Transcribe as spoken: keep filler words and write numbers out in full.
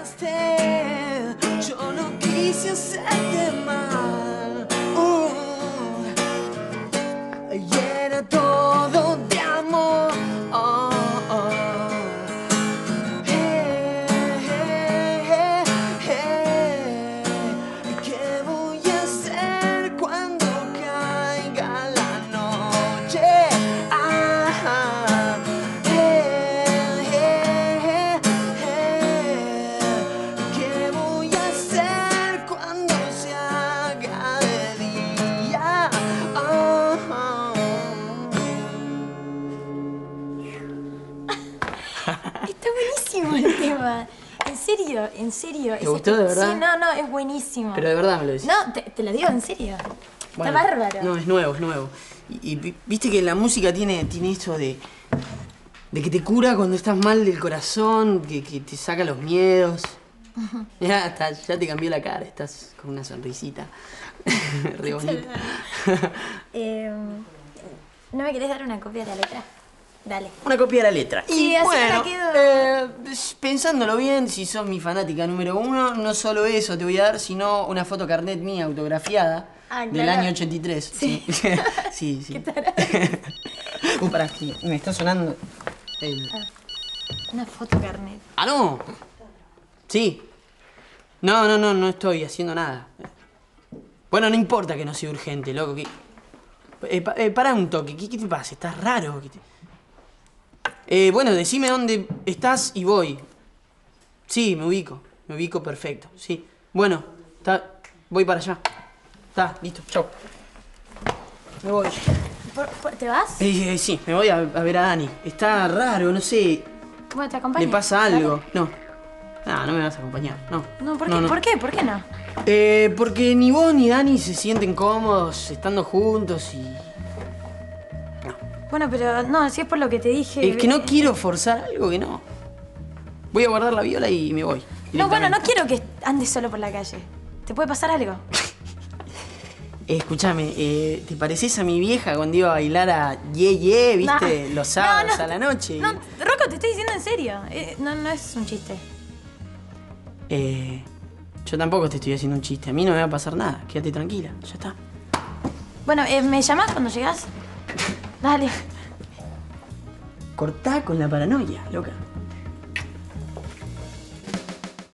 fallaste, yo no quise hacerte mal. Uh, y era todo de amor. Oh, oh. Hey, hey, hey, hey. ¿Qué voy a hacer cuando caiga la noche? Ah, hey, hey, hey, hey. ¿Qué voy a hacer cuando se haga de día? Ah, ah. Está buenísimo el tema. En serio, en serio. ¿Te gustó de verdad? Sí, no, no, es buenísimo. Pero de verdad me lo decís. No, te, te lo digo en serio. Bueno, Está bárbaro. No, es nuevo, es nuevo. Y, y vi- viste que la música tiene, tiene eso de, de que te cura cuando estás mal del corazón, que, que te saca los miedos. Ya, está, ya te cambió la cara, estás con una sonrisita. Re bonita. Eh, ¿No me querés dar una copia de la letra? Dale. Una copia de la letra. Sí, Y así me la bueno, quedo. eh, pensándolo bien, si sos mi fanática número uno, no solo eso te voy a dar, sino una foto carnet mía autografiada Ah, del claro. año ochenta y tres. Sí. Sí, sí. Qué tarado. Uh, pará, sí, me está sonando el... Una foto carnet. ¡Ah, no! Sí. No, no, no, no estoy haciendo nada. Bueno, no importa que no sea urgente, loco. Que... Eh, pa- eh, pará un toque, ¿qué, qué te pasa? Estás raro. ¿Qué te... Eh, bueno, decime dónde estás y voy. Sí, me ubico. Me ubico perfecto, sí. Bueno, ta, voy para allá. Está, listo, chau. Me voy. ¿Por- por- ¿Te vas? Eh, eh, sí, me voy a, a ver a Dani. Está raro, no sé. Bueno, te acompaño. ¿Le pasa algo? No. No, no me vas a acompañar, no. No, ¿por qué? ¿Por qué? ¿Por qué no? Eh, porque ni vos ni Dani se sienten cómodos estando juntos y... Bueno, pero no, si es por lo que te dije... Es que no quiero forzar algo que no. Voy a guardar la viola y me voy. No, bueno, no directamente. quiero que andes solo por la calle. ¿Te puede pasar algo? Eh, escúchame, eh, ¿te pareces a mi vieja cuando iba a bailar a Ye Ye, viste? No. Los sábados No, no. a la noche. No, Rocco, te estoy diciendo en serio. Eh, no, no es un chiste. Eh, yo tampoco te estoy haciendo un chiste. A mí no me va a pasar nada. Quédate tranquila, ya está. Bueno, eh, ¿me llamás cuando llegás? Dale. Cortá con la paranoia, loca.